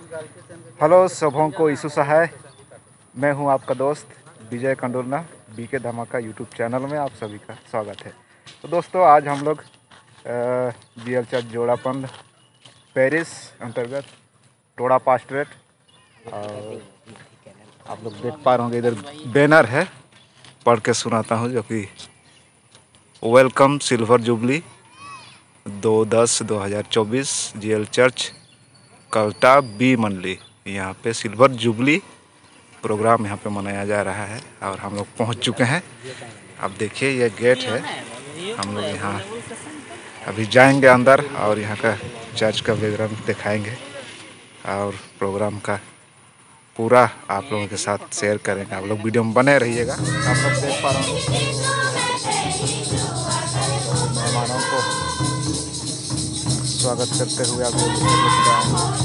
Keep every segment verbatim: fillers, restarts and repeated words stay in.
Hello सबों को ईसु सहाय। मैं हूं आपका दोस्त विजय कंडोलना। बीके धमाका यूट्यूब चैनल में आप सभी का स्वागत है। तो दोस्तों, आज हम लोग जीएल चर्च जोड़ापंड पेरिस अंतर्गत टोड़ा पास्टरेट, और आप लोग देख पा रहे होंगे इधर बैनर है, पढ़ के सुनाता हूं, जो कि वेलकम सिल्वर जुबली दो दस दो हज़ार चौबीस जीएल चर्च कल्टा बी मंडली। यहाँ पे सिल्वर जुबली प्रोग्राम यहाँ पे मनाया जा रहा है और हम लोग पहुँच चुके हैं। अब देखिए, ये गेट है। हम लोग यहाँ अभी जाएंगे अंदर और यहाँ का चर्च का विवरण दिखाएंगे और प्रोग्राम का पूरा आप लोगों के साथ शेयर करेंगे। आप लोग वीडियो में बने रहिएगा। आप लोग देख पा रहे हैं मेहमानों को स्वागत करते हुए आप लोग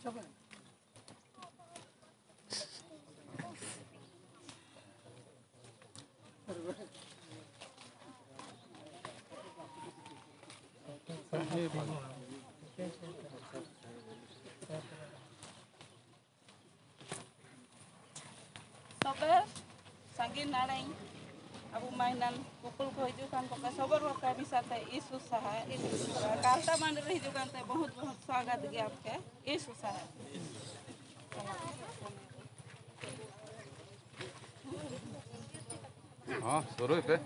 Sober, sangin naring, abu mainan pukul ko hijukan pokok sober waktu bisa teh isu saha isu saha. Kalta mandiri hijukan teh बहुत बहुत स्वागत गी आपके isu saha. हाँ शुरू पे